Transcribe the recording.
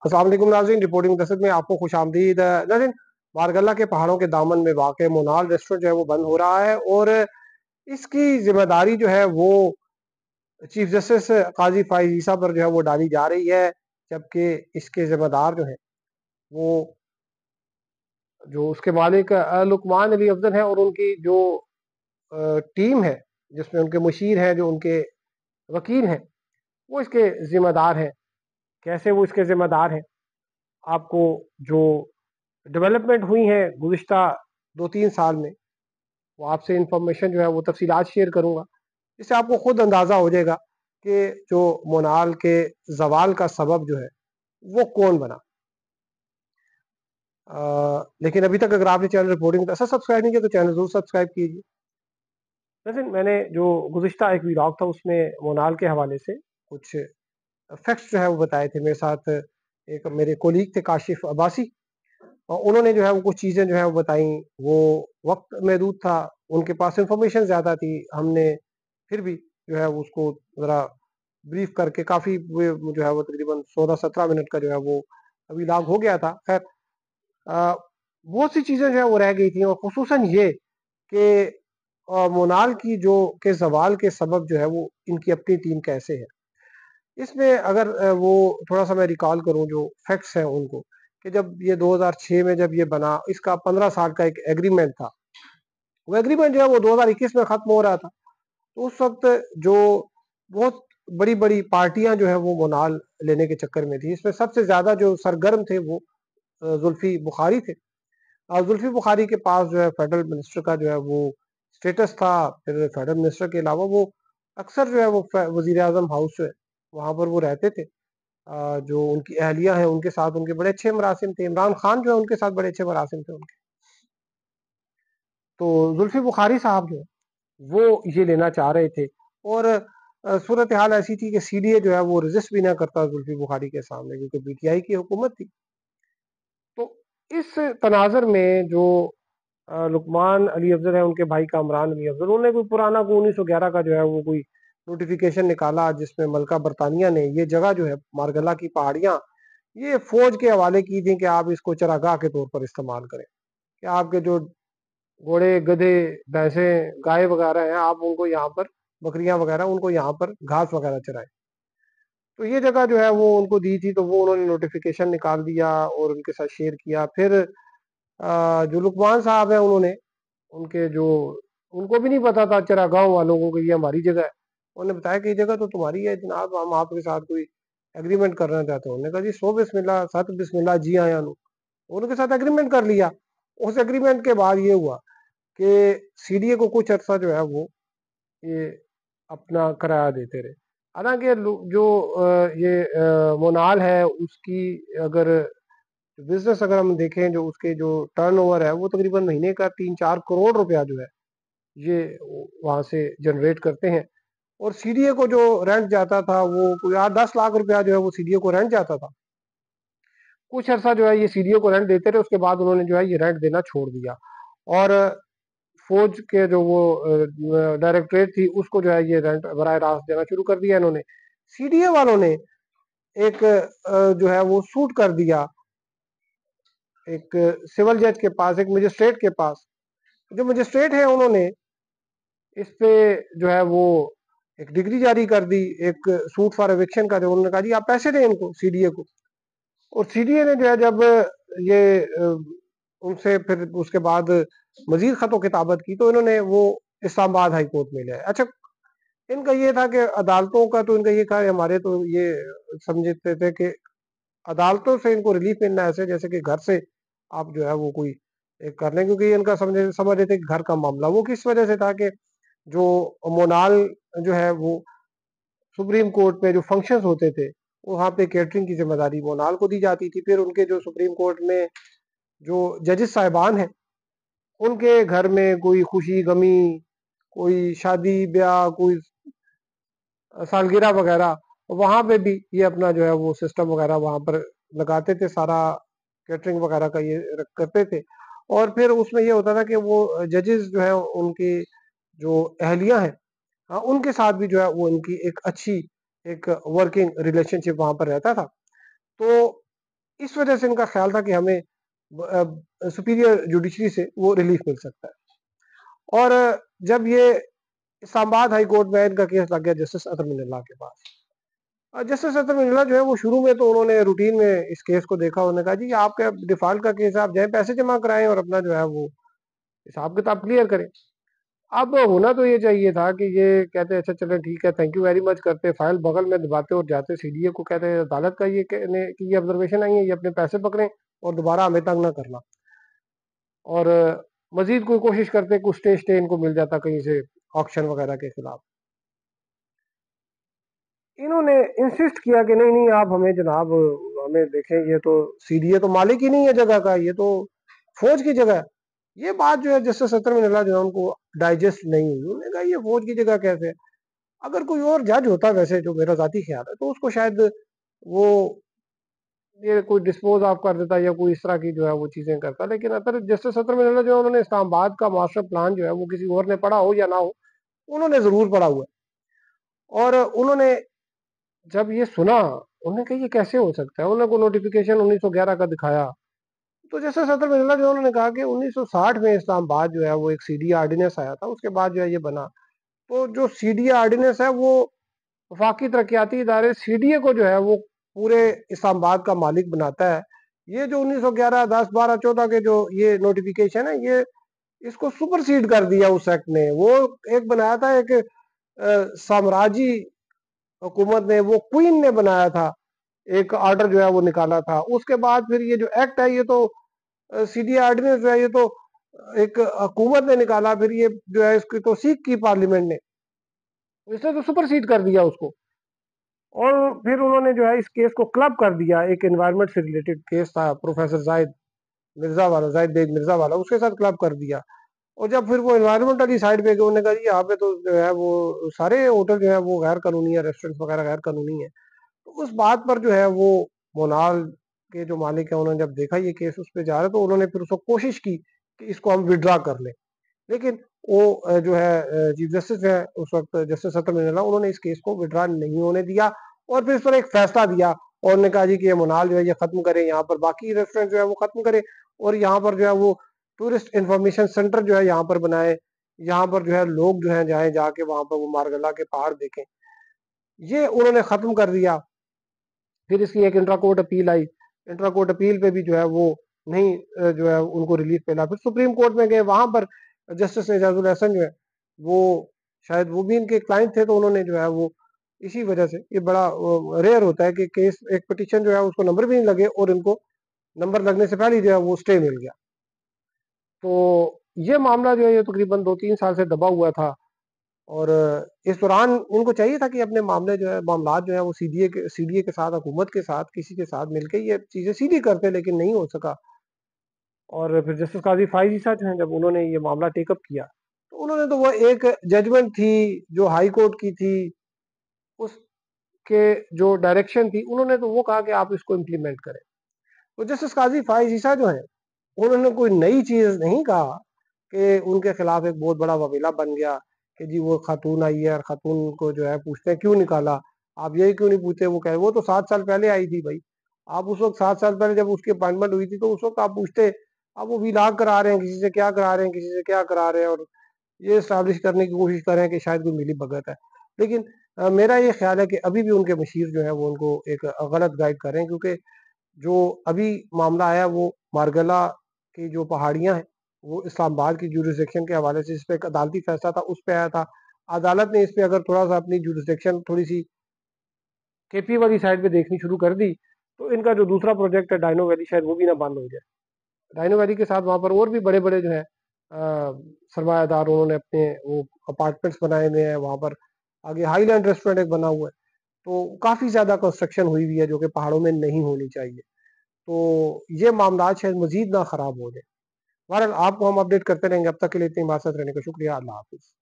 अस्सलाम वालेकुम नाज़रीन, रिपोर्टिंग दस्तक में आपको खुश आमदीद। नाज़रीन, मारगल्ला के पहाड़ों के दामन में वाक़ मोनाल रेस्टोरेंट जो है वो बंद हो रहा है और इसकी जिम्मेदारी जो है वो चीफ जस्टिस काजी फाइज ईसा पर जो है वो डाली जा रही है, जबकि इसके जिम्मेदार जो है वो जो उसके मालिक लुकमान अली अफजल है और उनकी जो टीम है जिसमें उनके मुशीर हैं, जो उनके वकील हैं, वो इसके जिम्मेदार हैं। कैसे वो इसके जिम्मेदार हैं, आपको जो डेवलपमेंट हुई हैं गुज़िश्ता 2-3 साल में, वो आपसे इंफॉर्मेशन जो है वो तफसीलात शेयर करूंगा। इससे आपको खुद अंदाज़ा हो जाएगा कि जो मोनाल के जवाल का सबब जो है वो कौन बना। लेकिन अभी तक अगर आपने चैनल रिपोर्टिंग ऐसा सब्सक्राइब नहीं किया तो चैनल जरूर सब्सक्राइब कीजिए। लेकिन मैंने जो गुज़िश्ता एक व्लॉग था उसमें मोनाल के हवाले से कुछ फैक्ट्स जो है वो बताए थे। मेरे साथ एक मेरे कोलीग थे काशिफ अब्बासी, और उन्होंने जो है वो कुछ चीज़ें जो है वो बताई। वो वक्त महदूद था, उनके पास इंफॉर्मेशन ज़्यादा थी, हमने फिर भी जो है वो उसको ज़रा ब्रीफ करके काफ़ी जो है वो तकरीबन 16-17 मिनट का जो है वो अभी लॉग हो गया था। खैर, बहुत सी चीज़ें जो है वो रह गई थी, और खुसूसन ये कि मोनाल की जो के जवाल के सबब जो है वो इनकी अपनी टीम कैसे है। इसमें अगर वो थोड़ा सा मैं रिकॉल करूं जो फैक्ट्स हैं उनको, कि जब ये 2006 में जब ये बना, इसका 15 साल का एक एग्रीमेंट था। वो एग्रीमेंट जो है वो 2021 में खत्म हो रहा था। तो उस वक्त जो बहुत बड़ी बड़ी पार्टियां जो है वो मोनाल लेने के चक्कर में थी। इसमें सबसे ज्यादा जो सरगर्म थे वो जुल्फी बुखारी थे। जुल्फी बुखारी के पास जो है फेडरल मिनिस्टर का जो है वो स्टेटस था। फिर फेडरल मिनिस्टर के अलावा वो अक्सर जो है वो वजीर आजम हाउस जो है वहां पर वो रहते थे। जो उनकी अहलिया हैं उनके साथ उनके बड़े अच्छे मरासिम थे। इमरान खान जो है उनके साथ बड़े अच्छे मरासिम थे उनके। तो जुल्फी बुखारी साहब जो है वो ये लेना चाह रहे थे, और सूरत हाल ऐसी थी कि सीडीए जो है वो रजिस्ट भी ना करता जुल्फी बुखारी के सामने, क्योंकि पीटीआई की हुकूमत थी। तो इस तनाजर में जो लुकमान अली अफजल है, उनके भाई कामरान अली अफजल, उन्होंने कोई पुराना 1911 का जो है वो कोई नोटिफिकेशन निकाला, जिसमें मलका बरतानिया ने ये जगह जो है मारगला की पहाड़ियां ये फौज के हवाले की थी कि आप इसको चरागाह के तौर पर इस्तेमाल करें, कि आपके जो घोड़े गधे भैंसे गाय वगैरह हैं, आप उनको यहाँ पर, बकरियां वगैरह, उनको यहाँ पर घास वगैरह चराएं। तो ये जगह जो है वो उनको दी थी, तो वो उन्होंने नोटिफिकेशन निकाल दिया और उनके साथ शेयर किया। फिर जो लुकमान साहब हैं उन्होंने उनके जो उनको भी नहीं पता था चरागांव वालों को कि ये हमारी जगह है। उन्होंने बताया कि ये जगह तो तुम्हारी है जनाब, हम आपके साथ कोई एग्रीमेंट करना चाहते हैं। उन्होंने कहा जी सो बिस्मिल्लाह, सत बिस्मिल्लाह, जी आया नु। उनके साथ एग्रीमेंट कर लिया। उस एग्रीमेंट के बाद ये हुआ कि सीडीए को कुछ अर्सा जो है वो ये अपना किराया देते रहे। हालांकि जो ये मोनाल है उसकी अगर बिजनेस अगर हम देखें, जो उसके जो टर्नओवर है वो तकरीबन महीने का 3-4 करोड़ रुपया जो है ये वहां से जनरेट करते हैं। और सीडीए को जो रेंट जाता था वो कोई 8-10 लाख रुपया जो है वो सीडीए को रेंट जाता था। कुछ अर्सा जो है ये सीडीए को रेंट देते रहे, उसके बाद उन्होंने जो है ये रेंट देना छोड़ दिया, और फौज के जो वो डायरेक्टरेट थी उसको जो है ये रेंट बराह रास्त देना शुरू कर दिया इन्होंने। सीडीए वालों ने एक जो है वो सूट कर दिया एक सिविल जज के पास, एक मजिस्ट्रेट के पास। जो मजिस्ट्रेट है उन्होंने इस पे जो है वो एक डिग्री जारी कर दी, एक सूट फॉर एविक्शन का। जो उन्होंने कहा जी आप पैसे दें इनको, सीडीए को। और सीडीए ने जो है जब ये उनसे फिर उसके बाद मजीद खतो किताबत की, तो इन्होंने वो इस्लामाबाद हाई कोर्ट में लिया। अच्छा, इनका ये था कि अदालतों का तो इनका ये था, हमारे तो ये समझते थे कि अदालतों से इनको रिलीफ मिलना ऐसे जैसे कि घर से आप जो है वो कोई एक कर लें, क्योंकि इनका समझ रहे थे कि घर का मामला। वो किस वजह से था कि जो मोनाल जो है वो सुप्रीम कोर्ट में जो फंक्शंस होते थे वहाँ पे कैटरिंग की जिम्मेदारी मोनाल को दी जाती थी। फिर उनके जो सुप्रीम कोर्ट में जो जजेस साहिबान हैं उनके घर में कोई खुशी गमी, कोई शादी ब्याह, कोई सालगिरह वगैरह, वहां पे भी ये अपना जो है वो सिस्टम वगैरह वहां पर लगाते थे, सारा कैटरिंग वगैरह का ये करते थे। और फिर उसमें ये होता था कि वो जजेस जो है उनकी जो अहलियां हैं, हाँ, उनके साथ भी जो है वो इनकी एक अच्छी एक वर्किंग रिलेशनशिप वहां पर रहता था। तो اس وجہ سے ان کا خیال تھا کہ ہمیں سپیریئر جوڈیشری سے وہ ریلیف مل سکتا ہے. اور جب یہ اسلام آباد ہائی کورٹ میں ان کا کیس لگ گیا جسٹس اطہر من اللہ کے پاس. جسٹس اطہر من اللہ جو ہے وہ شروع میں تو انہوں نے روٹین میں اس کیس کو دیکھا, انہوں نے کہا جی آپ کا ڈیفالٹ کا کیس ہے, آپ جائیں پیسے جمع کرائیں اور اپنا جو ہے وہ حساب کتاب کلیئر کریں. اب ہونا تو یہ چاہیے تھا کہ یہ کہتے اچھا چلیں ٹھیک ہے تھینک یو ویری مچ کرتے, فائل بغل میں دباتے اور جاتے سی ڈی اے کو کہتے ہیں عدالت کا یہ کہ یہ آبزرویشن آئی ہے, یہ اپنے پیسے پکڑیں اور دوبارہ ہمیں تنگ نہ کرنا, اور مزید کوئی کوشش کرتے کچھ اسٹے ان کو مل جاتا کہیں سے آکشن وغیرہ کے خلاف. انہوں نے انسسٹ کیا کہ نہیں نہیں آپ ہمیں جناب ہمیں دیکھیں یہ تو سی ڈی اے تو مالک ہی نہیں ہے جگہ کا, یہ تو فوج کی جگہ ہے. یہ بات جو ہے جسٹس اطہر من اللہ جو ہے ان کو ڈائجسٹ نہیں ہوئی, انہوں نے کہا یہ فوج کی جگہ کیسے, اگر کوئی اور جج ہوتا ویسے جو میرا ذاتی خیال ہے تو اس کو شاید وہ یہ کوئی ڈسپوز آف کر دیتا یا کوئی اس طرح کی جو ہے وہ چیزیں کرتا, لیکن جسٹس اطہر من اللہ جو ہے انہوں نے اسلام آباد کا ماسٹر پلان جو ہے وہ کسی اور نے پڑھا ہو یا نہ ہو انہوں نے ضرور پڑھا ہوا ہے. اور انہوں نے جب یہ سنا انہوں نے کہا یہ کیسے ہو سکتا ہے, انہوں نے کوئی نوٹیفیکیشن 1911 کا دکھایا تو جیسے صدر من اللہ جو انہوں نے کہا کہ 1960 میں اسلام آباد جو ہے وہ ایک سی ڈی آرڈیننس آیا تھا, اس کے بعد جو ہے یہ بنا, تو جو سی ڈی آرڈیننس ہے وہ وفاقی ترقیاتی ادارے سی ڈی اے کو جو ہے وہ پورے اسلام آباد کا مالک بناتا ہے. یہ جو 1911 10 12 14 کے جو یہ نوٹیفیکیشن ہے یہ اس کو سپر سیڈ کر دیا اس ایکٹ نے. وہ ایک بنایا تھا ایک سامراجی حکومت نے, وہ کوئن نے بنایا تھا, ایک آرڈر جو ہے وہ نکالا تھا. اس کے بعد پھر یہ جو ایکٹ ہے یہ تو سی ڈی آرڈیننس جو ہے یہ تو ایک حکومت نے نکالا, پھر یہ جو ہے اس کی توثیق کی پارلیمنٹ نے, اس نے تو سپر سیڈ کر دیا اس کو. اور پھر انہوں نے جو ہے اس کیس کو کلب کر دیا, ایک انوائرمنٹ سے ریلیٹڈ کیس تھا پروفیسر زاہد مرزا والا, زاہد بیگ مرزا والا, اس کے ساتھ کلب کر دیا. اور جب پھر وہ انوائرمنٹ والی سائڈ پہ گئے انہوں نے کہا جی یہاں پہ تو جو ہے وہ سارے ہوٹل جو ہے وہ غیر قانونی ہے, ریسٹورینٹس وغیرہ غیر قانونی ہے. تو اس بات پر جو ہے وہ مونال کے جو مالک ہیں انہوں نے جب دیکھا یہ کیس اس پہ جا رہا تو انہوں نے پھر اس کو کوشش کی کہ اس کو ہم وڈرا کر لیں, لیکن وہ جو ہے چیف جسٹس ہے اس وقت جسٹس اطہر من اللہ, انہوں نے اس کیس کو وڈرا نہیں ہونے دیا اور پھر اس پر ایک فیصلہ دیا اور نے کہا جی کہ یہ منال جو ہے یہ ختم کرے, یہاں پر باقی ریسٹورینٹ جو ہے وہ ختم کرے اور یہاں پر جو ہے وہ ٹورسٹ انفارمیشن سینٹر جو ہے یہاں پر بنائے, یہاں پر جو ہے لوگ جو ہیں جائیں جا کے وہاں پر وہ مارگلا کے پہاڑ دیکھیں. یہ انہوں نے ختم کر دیا. پھر اس کی ایک انٹرا کورٹ اپیل آئی, انٹرا کورٹ اپیل پہ بھی جو ہے وہ نہیں جو ہے ان کو ریلیف ملا. پھر سپریم کورٹ میں گئے, وہاں پر جسٹس اعجاز الحسن جو ہے وہ شاید وہ بھی ان کے کلائنٹ تھے, تو انہوں نے جو ہے وہ اسی وجہ سے, یہ بڑا ریئر ہوتا ہے کہ کیس ایک پٹیشن جو ہے اس کو نمبر بھی نہیں لگے اور ان کو نمبر لگنے سے پہلے جو ہے وہ اسٹے مل گیا. تو یہ معاملہ جو ہے یہ تقریباً 2-3 سال سے دبا ہوا تھا, اور اس دوران ان کو چاہیے تھا کہ اپنے معاملات جو ہے وہ سی ڈی اے کے ساتھ, حکومت کے ساتھ, کسی کے ساتھ مل کے یہ چیزیں سیدھی کرتے, لیکن نہیں ہو سکا. اور پھر جسٹس قاضی فائز عیسیٰ جو ہیں جب انہوں نے یہ معاملہ ٹیک اپ کیا تو انہوں نے تو وہ ایک ججمنٹ تھی جو ہائی کورٹ کی تھی اس کے جو ڈائریکشن تھی, انہوں نے تو وہ کہا کہ آپ اس کو امپلیمنٹ کریں. تو جسٹس قاضی فائز عیسیٰ جو ہیں انہوں نے کوئی نئی چیز نہیں کہا کہ ان کے خلاف ایک بہت بڑا وبیلا بن گیا کہ جی وہ خاتون آئی ہے اور خاتون کو جو ہے پوچھتے ہیں کیوں نکالا, آپ یہی کیوں نہیں پوچھتے, وہ کہہ وہ تو 7 سال پہلے آئی تھی بھائی, آپ اس وقت 7 سال پہلے جب اس کی اپائنٹمنٹ ہوئی تھی تو اس وقت آپ پوچھتے, اب وہ ویلاگ کرا رہے ہیں کسی سے کیا کرا رہے ہیں, کسی سے کیا کرا رہے ہیں, اور یہ اسٹیبلش کرنے کی کوشش کر رہے ہیں کہ شاید کوئی ملی بھگت ہے. لیکن میرا یہ خیال ہے کہ ابھی بھی ان کے مشیر جو ہے وہ ان کو ایک غلط گائیڈ کر رہے ہیں, کیونکہ جو ابھی معاملہ آیا وہ مارگلا کی جو پہاڑیاں ہیں وہ اسلام آباد کی جورسڈکشن کے حوالے سے, اس پہ ایک عدالتی فیصلہ تھا اس پہ آیا تھا. عدالت نے اس پہ اگر تھوڑا سا اپنی جورسڈکشن تھوڑی سی کے پی والی سائڈ پہ دیکھنی شروع کر دی تو ان کا جو دوسرا پروجیکٹ ہے ڈائنو ویلی شاید وہ بھی نہ بند ہو جائے. ڈائنو ویلی کے ساتھ وہاں پر اور بھی بڑے بڑے جو ہے سرمایہ دار انہوں نے اپنے وہ اپارٹمنٹس بنائے ہوئے ہیں, وہاں پر آگے ہائی لینڈ ریسٹورینٹ ایک بنا ہوا ہے, تو کافی زیادہ کنسٹرکشن ہوئی ہوئی ہے جو کہ پہاڑوں میں نہیں ہونی چاہیے. تو یہ معاملات شاید مزید نہ خراب ہو جائے. بہرحال آپ کو ہم اپڈیٹ کرتے رہیں گے, اب تک کے لیے اتنی بات رہنے کا شکریہ, اللہ حافظ.